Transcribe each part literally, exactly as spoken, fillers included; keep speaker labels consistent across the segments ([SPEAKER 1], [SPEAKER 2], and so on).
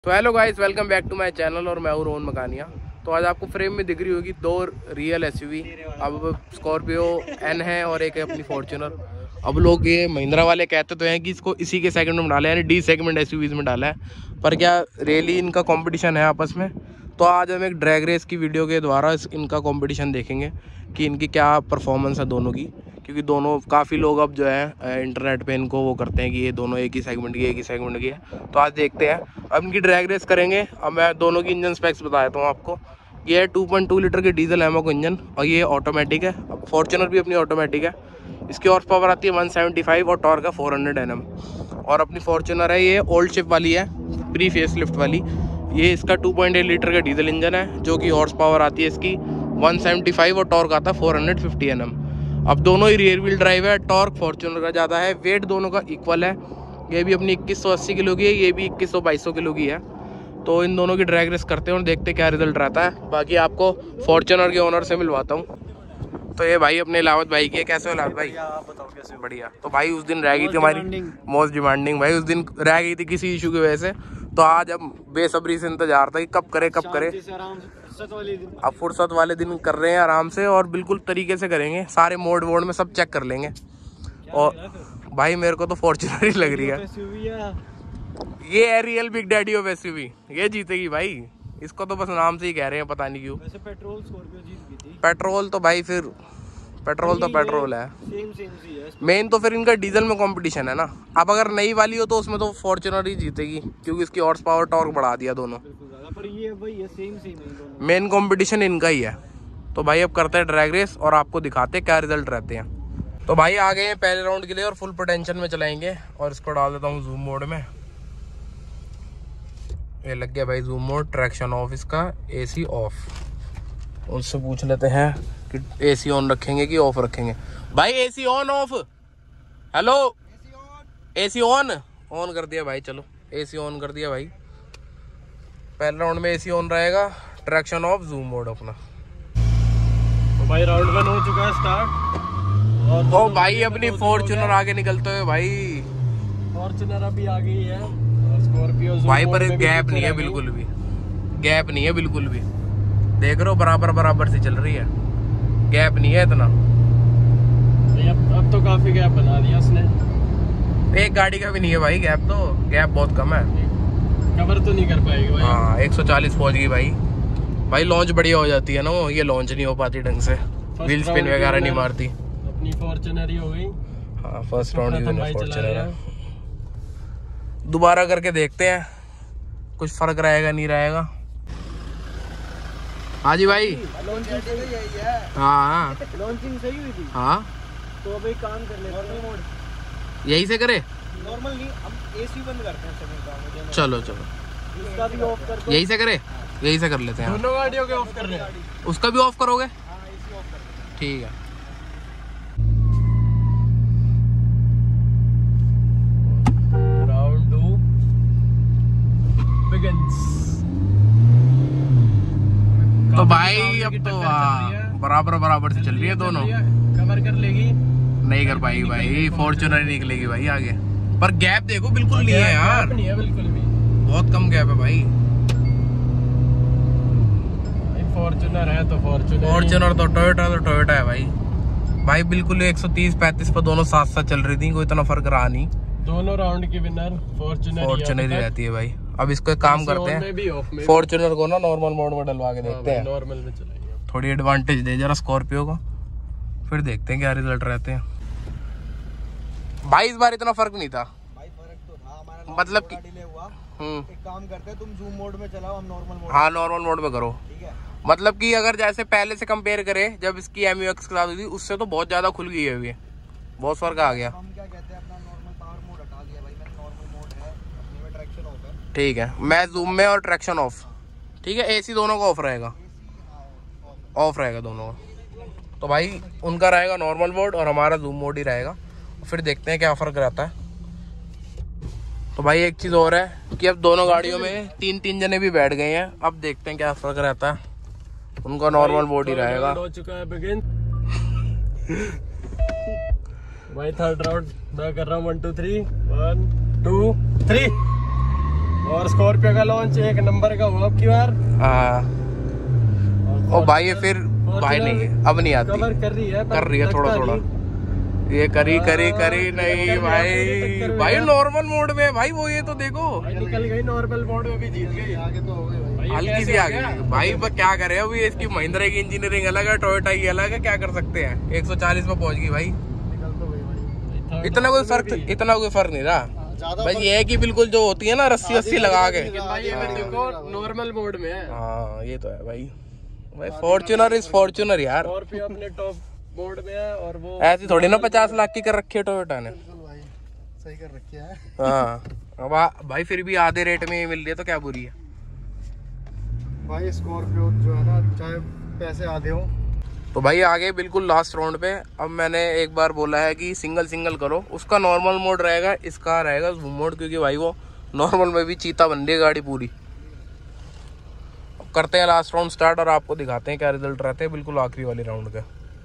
[SPEAKER 1] तो hello guys, welcome back to my channel और मैं हूं रोहन मकानिया। तो आज आपको फ्रेम में दिख रही होगी दो रियल एसयूवी। अब स्कॉर्पियो एन है और एक है अपनी फॉर्च्यूनर। अब लोग ये महिंद्रा वाले कहते तो हैं कि इसको इसी के सेगमेंट में डाला है, यानी डी सेगमेंट एसयूवीज में डाला है, पर क्या रियली इनका कंपटीशन है आपस में। तो आज हम एक ड्रैग रेस की वीडियो के द्वारा इनका कंपटीशन देखेंगे कि इनकी क्या परफॉर्मेंस है दोनों की, क्योंकि दोनों काफ़ी लोग अब जो है इंटरनेट पे इनको वो करते हैं कि ये दोनों एक ही सेगमेंट की एक ही सेगमेंट की है। तो आज देखते हैं, अब इनकी ड्रैग रेस करेंगे। अब मैं दोनों की इंजन स्पेक्स बता देता हूँ आपको। ये है टू पॉइंट टू लीटर के डीजल एमो इंजन और ये ऑटोमेटिक है। अब फॉर्च्यूनर भी अपनी ऑटोमेटिक है। इसकी हॉर्स पावर आती है वन सेवेंटी फाइव और टॉर्क है फोर हंड्रेड एन एम। और अपनी फॉर्च्यूनर है, ये ओल्ड शिप वाली है, प्री फेस लिफ्ट वाली। ये इसका टू पॉइंट एट लीटर का डीजल इंजन है, जो कि हॉर्स पावर आती है इसकी वन सेवेंटी फाइव और टॉर्क आता है four hundred fifty N M. अब दोनों ही रियर व्हील ड्राइव है। टॉर्क फॉर्च्यूनर का ज़्यादा है, वेट दोनों का इक्वल है। ये भी अपनी इक्कीस सौ अस्सी किलो की है, ये भी इक्कीस सौ बाईस सौ किलो की है। तो इन दोनों की ड्रैग रेस करते हैं और देखते क्या रिजल्ट रहता है। बाकी आपको फॉर्च्यूनर के ओनर से मिलवाता हूँ। तो ये भाई अपने लावत भाई की है। कैसे हो लावत भाई?
[SPEAKER 2] आप बताओ कैसे?
[SPEAKER 1] बढ़िया। तो भाई उस दिन रह गई थी हमारी मोस्ट डिमांडिंग, भाई उस दिन रह गई थी किसी इशू की वजह से। तो आज अब बेसब्री से इंतजार था कि कब करे कब करे। अब फुर्सत वाले दिन कर रहे हैं आराम से और बिल्कुल तरीके से करेंगे। सारे मोड वोड में सब चेक कर लेंगे। और भाई मेरे को तो फॉर्च्यूनर ही लग रही है। ये है real big daddy of SUV, ये जीतेगी भाई। इसको तो बस नाम से ही कह रहे हैं, पता नहीं क्यों। वैसे पेट्रोल स्कॉर्पियो जीत गई थी। पेट्रोल तो भाई फिर पेट्रोल तो पेट्रोल है, सेम सेम सी है। मेन तो फिर इनका डीजल में कंपटीशन है ना। अब अगर नई वाली हो तो उसमें तो फॉर्च्यूनर ही जीतेगी, क्योंकि इसकी हॉर्स पावर टॉर्क बढ़ा दिया दोनों। पर ये वही है, सेम सेम है। मेन कंपटीशन इनका ही है। तो भाई अब करते हैं ड्रैग रेस और आपको दिखाते हैं क्या रिजल्ट रहते हैं। तो भाई आ गए हैं पहले राउंड के लिए और फुल पोटेंशियल में चलाएंगे। और इसको डाल देता हूँ जूम मोड में। ये लग गया भाई जूम मोड। ट्रैक्शन ऑफ, इसका एसी ऑफ। उससे पूछ लेते हैं कि एसी ऑन रखेंगे कि ऑफ रखेंगे। भाई AC on off? Hello, AC on? On कर दिया भाई। चलो एसी ऑन कर दिया भाई। पहले राउंड में एसी ऑन रहेगा। ट्रैक्शन ऑफ, जूम मोड अपना।
[SPEAKER 2] तो भाई राउंड वन हो चुका है स्टार्ट। और
[SPEAKER 1] ओ भाई अपनी फॉर्च्यूनर आगे निकलते हुए भाई।
[SPEAKER 2] फॉर्च्यूनर अभी आ गई है और स्कॉर्पियो
[SPEAKER 1] भाई पर गैप नहीं है बिल्कुल भी, गैप नहीं है बिल्कुल भी। देख रहे हो बराबर बराबर से चल रही है, गैप नहीं है इतना।
[SPEAKER 2] अब, अब तो काफी गैप बना दिया उसने।
[SPEAKER 1] एक गाड़ी का भी नहीं है भाई गैप, तो गैप बहुत कम है।
[SPEAKER 2] कवर तो नहीं कर पाएगी भाई।
[SPEAKER 1] हाँ एक सौ चालीस पहुंच गई भाई। भाई लॉन्च बढ़िया हो जाती है ना वो, ये लॉन्च नहीं हो पाती ढंग से, व्हील स्पिन वगैरह नहीं मारती।
[SPEAKER 2] अपनी फॉर्च्यूनर ही हो गई।
[SPEAKER 1] हाँ फर्स्ट राउंड की फॉर्च्यूनर है। दोबारा करके देखते हैं कुछ फर्क रहेगा नहीं रहेगा। हाँ जी भाई।
[SPEAKER 2] लॉन्चिंग सही है।
[SPEAKER 1] हाँ
[SPEAKER 2] लॉन्चिंग सही हुई थी।
[SPEAKER 1] हाँ
[SPEAKER 2] तो अब एक काम कर ले, नॉर्मल मोड
[SPEAKER 1] यही से करे।
[SPEAKER 2] नॉर्मल नहीं, हम एसी बंद करते हैं सेकंड राउंड में।
[SPEAKER 1] चलो चलो
[SPEAKER 2] इसका भी ऑफ कर दो।
[SPEAKER 1] यही से करे, यही से कर लेते हैं।
[SPEAKER 2] दोनों गाड़ियों के ऑफ कर रहे हैं।
[SPEAKER 1] उसका भी ऑफ करोगे?
[SPEAKER 2] हाँ एसी ऑफ कर दो।
[SPEAKER 1] ठीक है।
[SPEAKER 2] Round two begins.
[SPEAKER 1] तो भाई अब तो बराबर बराबर से चल रही है दोनों।
[SPEAKER 2] कवर कर लेगी?
[SPEAKER 1] नहीं कर पाएगी भाई, फॉर्च्यूनर ही निकलेगी भाई आगे। पर गैप देखो बिल्कुल नहीं है यार,
[SPEAKER 2] नहीं है बिल्कुल भी,
[SPEAKER 1] बहुत कम गैप है भाई।
[SPEAKER 2] फॉर्च्यूनर है तो फॉर्च्यूनर
[SPEAKER 1] फॉर्च्यूनर तो टोयोटा तो टोयोटा है भाई। भाई बिल्कुल एक सौ तीस पैंतीस पर दोनों साथ साथ चल रही थी, कोई इतना फर्क रहा नहीं।
[SPEAKER 2] दोनों राउंड की विनर फॉर्च्यूनर
[SPEAKER 1] फॉर्च्यूनर ही रहती है भाई। अब इसको एक काम करते हैं, फॉर्च्यूनर को ना नॉर्मल मोड में डलवा के देखते हैं।
[SPEAKER 2] नॉर्मल में चलाएंगे,
[SPEAKER 1] थोड़ी एडवांटेज दे जरा स्कॉर्पियो को, फिर देखते हैं क्या रिजल्ट रहते हैं। भाई इस बार इतना फर्क नहीं था
[SPEAKER 2] भाई। फर्क तो था हमारा,
[SPEAKER 1] मतलब कि
[SPEAKER 2] डिले हुआ।
[SPEAKER 1] हम्म
[SPEAKER 2] एक काम करते हैं, तुम जूम मोड में चलाओ, हम नॉर्मल मोड।
[SPEAKER 1] हाँ नॉर्मल मोड में करो।
[SPEAKER 2] ठीक है।
[SPEAKER 1] मतलब कि अगर जैसे पहले से कंपेयर करें जब इसकी एम यू एक्स क्लास हुई थी, उससे तो बहुत ज्यादा खुल गई है अभी, बहुत फर्क आ गया।
[SPEAKER 2] हम क्या कहते हैं, अपना नॉर्मल पावर मोड हटा दिया भाई मैंने। नॉर्मल मोड है अपने में, ट्रैक्शन ऑफ है।
[SPEAKER 1] ठीक है, मैं जूम में और ट्रैक्शन ऑफ। ठीक है, एसी दोनों का ऑफ रहेगा, ऑफ रहेगा दोनों का। तो भाई उनका रहेगा नॉर्मल मोड और हमारा जूम मोड ही रहेगा। फिर देखते हैं क्या फर्क रहता है। तो भाई एक चीज और है कि अब दोनों गाड़ियों में तीन तीन जने भी बैठ गए हैं। अब देखते हैं क्या फर्क रहता है। उनका नॉर्मल मोड ही रहेगा।
[SPEAKER 2] हो चुका है बिगिन। भाई थर्ड राउंड मैं कर रहा हूँ। One two three, one two three. और स्कॉर्पियो का लॉन्च एक नंबर का हुआ अब की बार।
[SPEAKER 1] हाँ ओ भाई ये फिर भाई नहीं अब नहीं आती,
[SPEAKER 2] कवर कर रही है
[SPEAKER 1] कर रही है थोड़ा थोड़ा, ये करी करी करी नहीं भाई भाई नॉर्मल मोड में भाई वो ये तो देखो
[SPEAKER 2] निकल गई नॉर्मल मोड में भी जीत गई। आगे तो हो गई भाई,
[SPEAKER 1] हल्की सी आ गई भाई। पर क्या करे अभी इसकी महिंद्रा की इंजीनियरिंग अलग है, टोयोटा की अलग है, क्या कर सकते हैं। एक सौ चालीस पे पहुंच गई भाई,
[SPEAKER 2] निकल तो गई भाई।
[SPEAKER 1] इतना कोई फर्क इतना कोई फर्क नहीं रहा भाई। ये है कि बिल्कुल जो होती है ना रस्सी वस्सी लगा के
[SPEAKER 2] भाई ये देखो नॉर्मल मोड में है।
[SPEAKER 1] हाँ ये तो है भाई। भाई फॉर्च्यूनर इज फॉर्च्यूनर यार,
[SPEAKER 2] स्कॉर्पियो अपने टॉप बोर्ड में है और वो
[SPEAKER 1] ऐसी थोड़ी ना पचास लाख की कर रखी है टोयोटा ने।
[SPEAKER 2] भाई सही कर रखी है।
[SPEAKER 1] हाँ अब आ, भाई फिर भी आधे रेट में मिल रही है तो क्या बुरी है
[SPEAKER 2] भाई। स्कॉर्पियो जो है ना चाहे पैसे आधे हो।
[SPEAKER 1] तो भाई आगे बिल्कुल लास्ट राउंड पे। अब मैंने एक बार बोला है कि सिंगल सिंगल करो, उसका नॉर्मल मोड रहेगा, इसका रहेगा जूम मोड, क्योंकि भाई वो नॉर्मल में भी चीता बन रही है गाड़ी पूरी। अब करते हैं लास्ट राउंड स्टार्ट और आपको दिखाते हैं क्या रिजल्ट रहते हैं बिल्कुल आखिरी वाले राउंड के।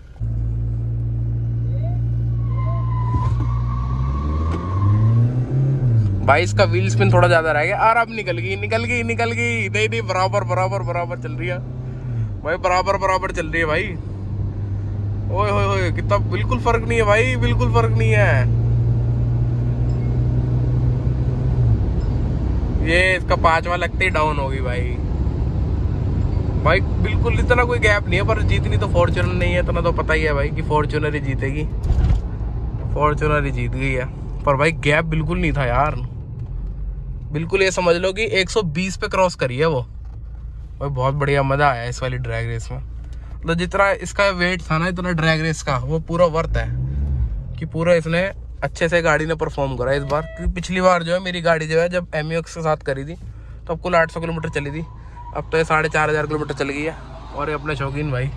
[SPEAKER 1] भाई इसका व्हील स्पिन थोड़ा ज्यादा रह गया और अब निकल गई निकल गई निकल गई नहीं नहीं बराबर बराबर बराबर चल रही है भाई, बराबर बराबर चल रही है भाई। ओए होए होए कितना बिल्कुल फर्क नहीं है भाई, बिल्कुल फर्क नहीं है। ये इसका पांचवा लगते ही डाउन होगी भाई। भाई बिल्कुल इतना कोई गैप नहीं है, पर जीतनी तो फॉर्च्यूनर नहीं है, इतना तो पता ही है भाई कि फॉर्च्यूनर ही जीतेगी। फॉर्च्यूनर ही जीत गई है, पर भाई गैप बिल्कुल नहीं था यार। बिल्कुल ये समझ लो कि एक सौ बीस पे क्रॉस करी है वो भाई। बहुत बढ़िया मजा आया इस वाली ड्रैग रेस में। तो जितना इसका वेट था ना इतना ड्रैग रेस का वो पूरा वर्थ है कि पूरा इसने अच्छे से गाड़ी ने परफॉर्म करा इस बार। क्योंकि पिछली बार जो है मेरी गाड़ी जो है जब एम यू एक्स के साथ करी थी तो अब कुल आठ सौ किलोमीटर चली थी, अब तो ये साढ़े चार हजार किलोमीटर चल गई है। और ये अपने शौकीन भाई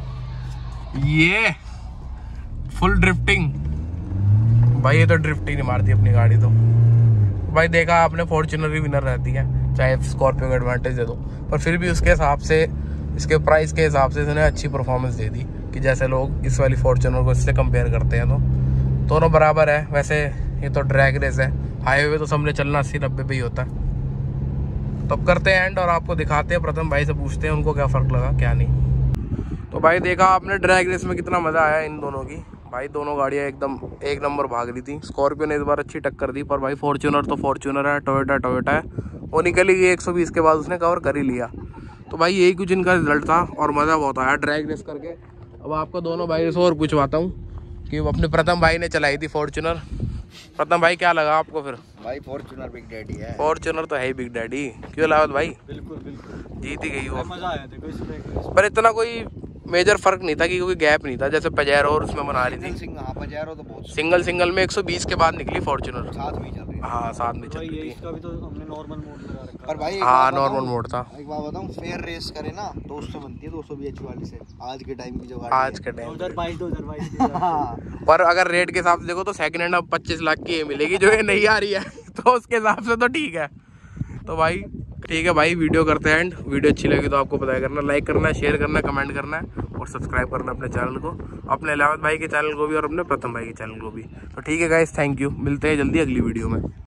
[SPEAKER 1] ये फुल ड्रिफ्टिंग भाई, ये तो ड्रिफ्ट ही नहीं मारती अपनी गाड़ी तो भाई। देखा आपने फॉर्च्यूनर ही विनर रहती है चाहे स्कॉर्पियो का एडवांटेज दे दो, पर फिर भी उसके हिसाब से इसके प्राइस के हिसाब से इसने अच्छी परफॉर्मेंस दे दी कि जैसे लोग इस वाली फॉर्च्यूनर को इससे कंपेयर करते हैं तो दोनों बराबर है। वैसे ये तो ड्रैग रेस है, हाईवे तो सबने चलना अस्सी नब्बे पे ही होता है। तो अब करते हैं एंड और आपको दिखाते हैं, प्रथम भाई से पूछते हैं उनको क्या फ़र्क लगा क्या नहीं। तो भाई देखा आपने ड्रैग रेस में कितना मज़ा आया इन दोनों की भाई। दोनों गाड़ियाँ एकदम एक नंबर भाग रही थी। स्कॉर्पियो ने इस बार अच्छी टक्कर दी, पर भाई फॉर्च्यूनर तो फॉर्च्यूनर है, टोयोटा टोयोटा है, वो निकली गई एक सौ बीस के बाद उसने कवर कर ही लिया। तो भाई यही कुछ इनका रिजल्ट था और मज़ा बहुत आया ड्रैग रेस करके। अब आपको दोनों भाई से और पूछवाता हूँ कि अपने प्रथम भाई ने चलाई थी फॉर्च्यूनर। प्रथम भाई क्या लगा आपको फिर?
[SPEAKER 2] भाई फॉर्च्यूनर बिग डैडी है।
[SPEAKER 1] फॉर्च्यूनर तो है ही बिग डैडी, क्यों लावत भाई?
[SPEAKER 2] बिल्कुल बिल्कुल
[SPEAKER 1] जीत ही गई वो।
[SPEAKER 2] मजा आया देखो इसमें,
[SPEAKER 1] पर इतना कोई मेजर फर्क नहीं था कि कोई गैप नहीं था जैसे पजेरो और उसमें बना रही थी।
[SPEAKER 2] हाँ पजेरो तो बहुत
[SPEAKER 1] सिंगल सिंगल में एक सौ बीस के बाद निकली फॉर्च्यूनर,
[SPEAKER 2] साथ में चल रही है।
[SPEAKER 1] हाँ साथ में चल रही थी।
[SPEAKER 2] इसका भी तो हमने नॉर्मल मोड लगा रखा है। पर भाई
[SPEAKER 1] हाँ नॉर्मल मोड था।
[SPEAKER 2] एक बात बताऊं, फेयर रेस करे ना तो उससे बनती है दो सौ बीएचपी वाली से। आज के टाइम की जो गाड़ी
[SPEAKER 1] आज के टाइम
[SPEAKER 2] दो हज़ार बाईस दो हज़ार बाईस
[SPEAKER 1] पर अगर रेट के हिसाब से देखो तो सेकंड हैंड अब पच्चीस लाख की मिलेगी जो ये नहीं आ रही है तो उसके हिसाब से तो ठीक है। तो भाई ठीक है भाई, वीडियो करते हैं एंड। वीडियो अच्छी लगी तो आपको पता करना, लाइक करना, शेयर करना, कमेंट करना है और सब्सक्राइब करना अपने चैनल को, अपने इलावत भाई के चैनल को भी और अपने प्रथम भाई के चैनल को भी। तो ठीक है गाइस, थैंक यू, मिलते हैं जल्दी अगली वीडियो में।